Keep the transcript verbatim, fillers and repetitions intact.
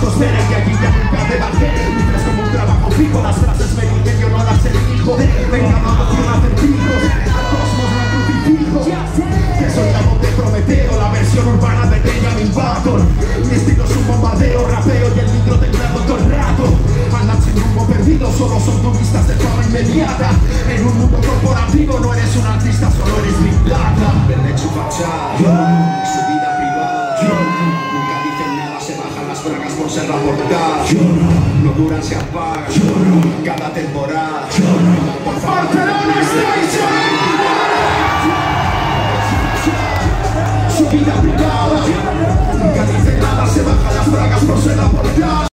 sostener que aquí ya nunca te bajé. Vives como un trabajo fijo, las frases me dicen yo no las elijo. Venga, vamos a hacer hijos, al cosmos no crucifijo. Que soy la voz de Prometeo, la versión urbana de Benjamin Button. Mi estilo es un bombardeo, rapeo y el micro temblando todo el rato. Andan sin rumbo perdido, solo son turistas de fama inmediata. En un mundo corporativo no eres un artista, solo eres Big Data. Verde su fachada, su vida privada. Nunca dicen nada, se bajan las bragas por ser la portada. No duran, se apagan cada temporada. Barcelona Station. Su vida privada. Nunca dicen nada, se bajan las bragas por ser la portada.